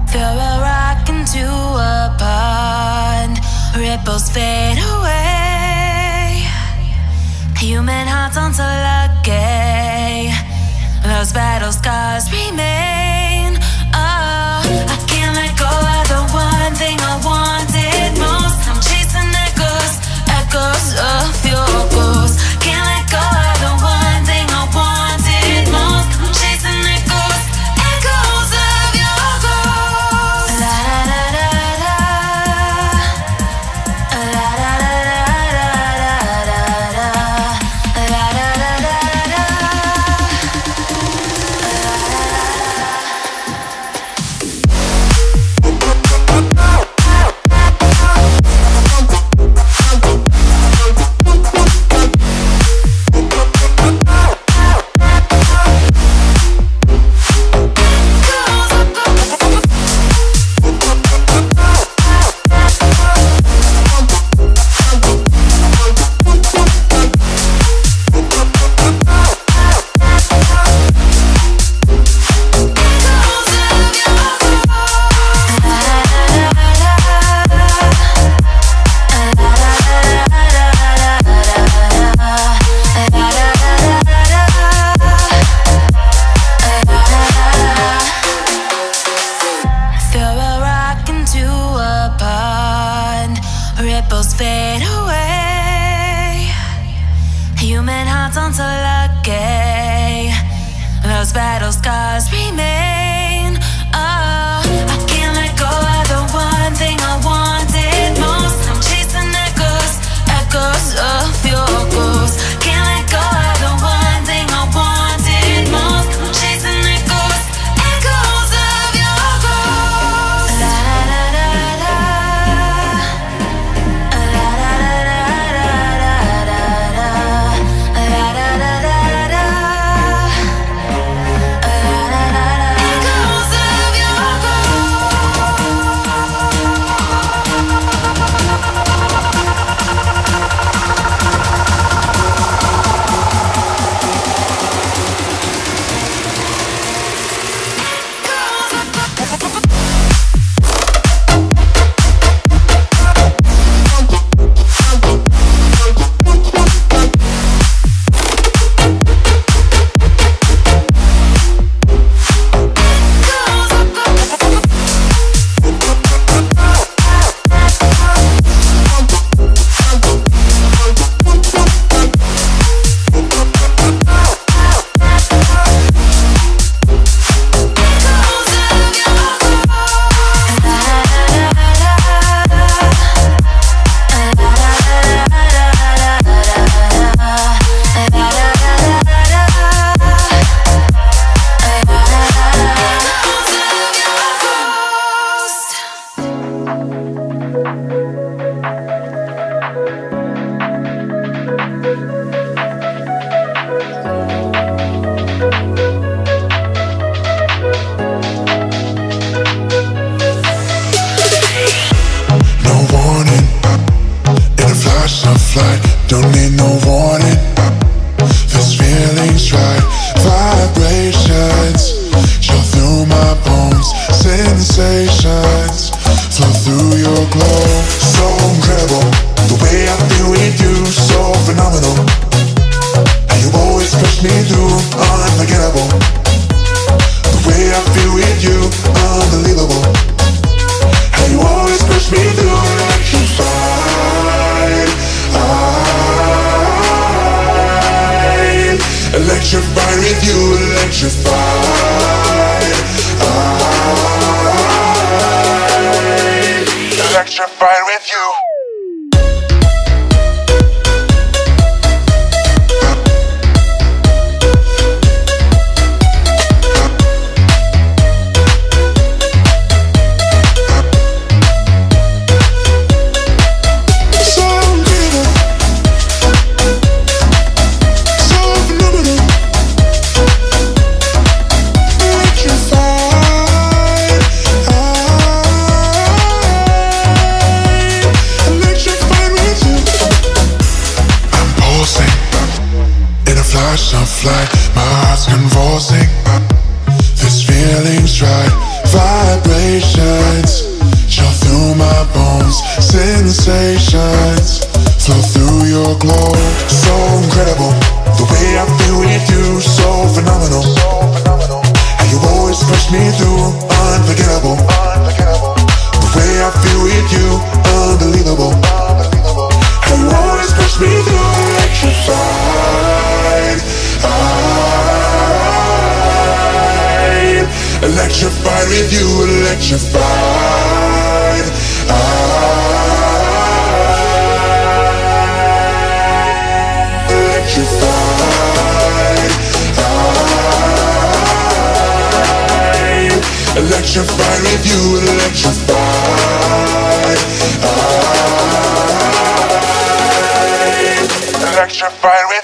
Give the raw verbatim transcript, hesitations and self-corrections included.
Throw a rock into a pond, ripples fade away. Human hearts aren't so lucky, those battle scars remain. Oh, I can't let go of the one thing I wanted most. I'm chasing echoes, echoes of your ghost. Can't let go of the one thing I wanted most. I'm chasing echoes, echoes of your ghost. La da da da da, la da da da da da, la da da da da. Ripples fade away. Human hearts aren't so lucky, those battle scars remain. Oh, I can't let go of the one thing I wanted most. I'm chasing echoes, echoes of your ghost. Can't let go of the one thing I wanted most. I'm chasing echoes, echoes of your ghost. La da da da da. Don't need no warning, this feeling's right. Vibrations chill through my bones, sensations flow through your glow. So incredible, the way I feel with you, so phenomenal. And you always push me through, unforgettable. The way I feel with you, unbelievable. And you always push me through, electrified. Electrified with you, electrified. Electrified with you. Flight, my heart's convulsing, this feeling's right. Vibrate Sensations shot through my bones. Sensations flow through your glow. So incredible, the way I feel with you. So phenomenal, how you always push me through. Unforgettable, the way I feel with you. Unbelievable, how you always push me through. Electrified, I, electrified with you. Electrified, I, electrified, I, electrified with you. Electrified, I, electrified with